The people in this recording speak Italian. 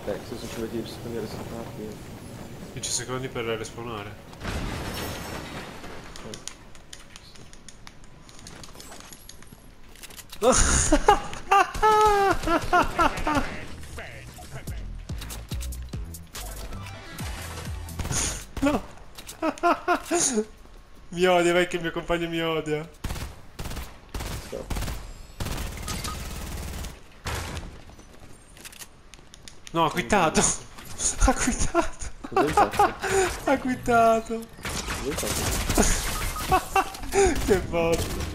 Se sono solo 10 secondi a resettarti. 10 secondi per respawnare. No! Mi odia, vai che il mio compagno mi odia. No, ha quittato! Ha quittato! Cos'hai fatto? Ha quittato! Cos'hai fatto? Che botta!